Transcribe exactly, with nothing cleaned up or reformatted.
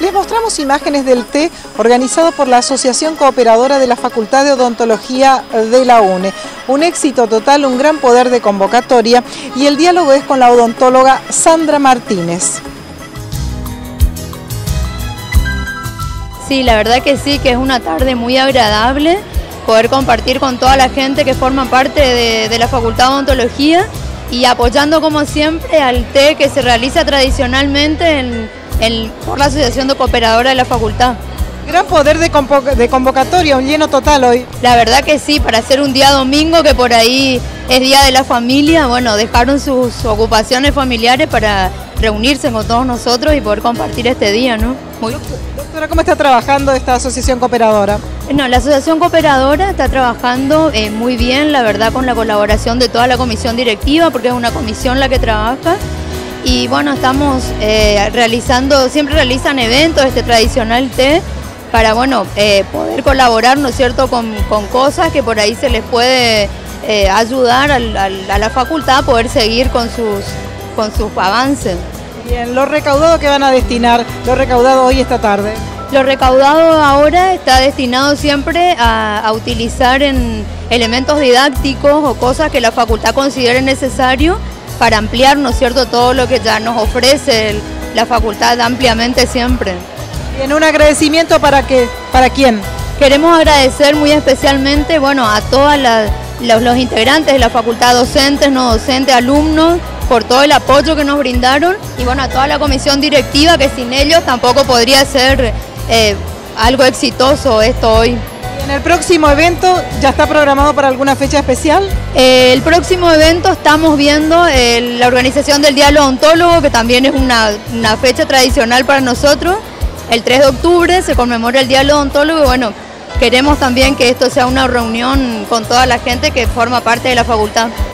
Les mostramos imágenes del té organizado por la Asociación Cooperadora de la Facultad de Odontología de la UNE. Un éxito total, un gran poder de convocatoria, y el diálogo es con la odontóloga Sandra Martínez. Sí, la verdad que sí, que es una tarde muy agradable poder compartir con toda la gente que forma parte de, de la Facultad de Odontología y apoyando como siempre al té que se realiza tradicionalmente en, en, por la Asociación de Cooperadora de la Facultad. Gran poder de, convo de convocatoria, un lleno total hoy. La verdad que sí, para hacer un día domingo que por ahí es Día de la Familia, bueno, dejaron sus ocupaciones familiares para reunirse con todos nosotros y poder compartir este día, ¿no? Muy... Doctora, ¿cómo está trabajando esta Asociación Cooperadora? No, la Asociación Cooperadora está trabajando eh, muy bien, la verdad, con la colaboración de toda la comisión directiva, porque es una comisión la que trabaja. Y bueno, estamos eh, realizando, siempre realizan eventos, este tradicional té, para bueno, eh, poder colaborar, ¿no es cierto?, con, con cosas que por ahí se les puede eh, ayudar al, al, a la facultad a poder seguir con sus, con sus avances. Bien, ¿lo recaudado que van a destinar, lo recaudado hoy esta tarde? Lo recaudado ahora está destinado siempre a, a utilizar en elementos didácticos o cosas que la facultad considere necesario para ampliar, ¿no es cierto?, todo lo que ya nos ofrece el, la facultad ampliamente siempre. Bien, un agradecimiento para que, ¿para quién? Queremos agradecer muy especialmente, bueno, a todos los, los integrantes de la facultad, docentes, no docentes, alumnos, por todo el apoyo que nos brindaron y bueno, a toda la comisión directiva, que sin ellos tampoco podría ser eh, algo exitoso esto hoy. ¿En el próximo evento ya está programado para alguna fecha especial? Eh, el próximo evento estamos viendo eh, la organización del Día del Odontólogo, que también es una, una fecha tradicional para nosotros. El tres de octubre se conmemora el Día del Odontólogo y bueno, queremos también que esto sea una reunión con toda la gente que forma parte de la facultad.